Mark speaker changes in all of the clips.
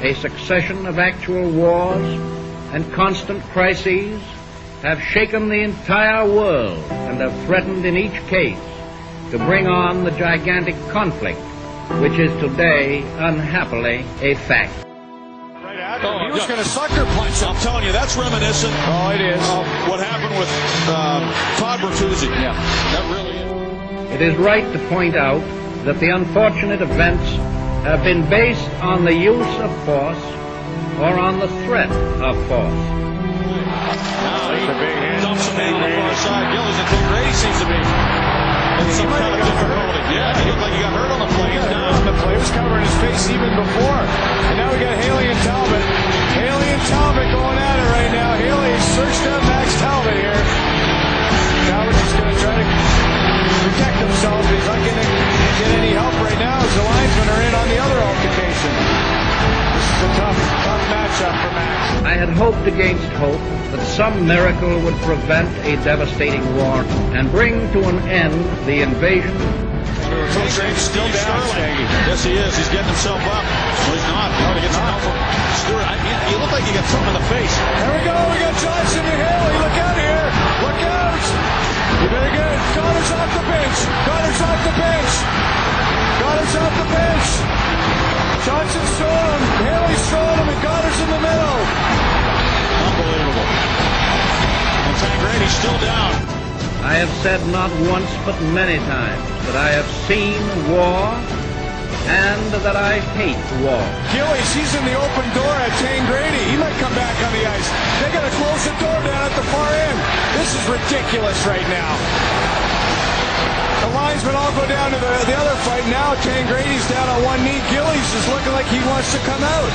Speaker 1: A succession of actual wars and constant crises have shaken the entire world and have threatened in each case to bring on the gigantic conflict which is today, unhappily, a fact.
Speaker 2: He was going to sucker punch. I'm telling you, that's reminiscent.
Speaker 3: Oh, it is.
Speaker 2: Of what happened with Todd Bertuzzi.
Speaker 3: Yeah.
Speaker 2: That really is.
Speaker 1: It is right to point out that the unfortunate events have been based on the use of force or on the threat of force.
Speaker 2: Now he dumps him in on the far side. Gillies and Grady seems to be in some kind of difficulty. Yeah, he looked like he got hurt on the play. He's down.
Speaker 3: The play was covering his face even before. And now we got Haley and Talbot. Haley and Talbot going at it right now. Haley searched out Max Talbot here. Talbot's just going to try to protect himself. He's not going to get any help right now as the linesmen are in on the other altercation. This is a tough matchup for Max.
Speaker 1: I had hoped against hope that some miracle would prevent a devastating war and bring to an end the invasion.
Speaker 2: Still down, Sterling. Yes, he is. He's getting himself up. Well, he's not. He gets some help from Stewart. He looked like he got something in the face.
Speaker 3: There we go. We got Johnson and Haley. Look out here. Look out. You better get it. Connor's off the bench. Connor's off the bench. Connor's off the bench. Johnson's throwing him. Haley's throwing him, and Connor's in the middle.
Speaker 2: Unbelievable. And Tangrady's still down.
Speaker 1: I have said not once but many times that I have seen war and that I hate war.
Speaker 3: Gillies, he's in the open door at Tangrady. He might come back on the ice. They got to close the door down at the far end. This is ridiculous right now. The linesmen all go down to the other fight. Now Tangrady's down on one knee. Gillies is looking like he wants to come out.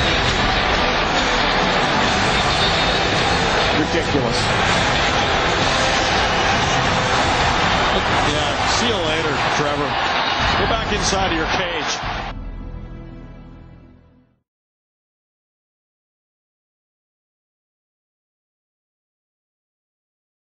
Speaker 3: Ridiculous.
Speaker 2: Yeah, see you later, Trevor. Go back inside of your cage.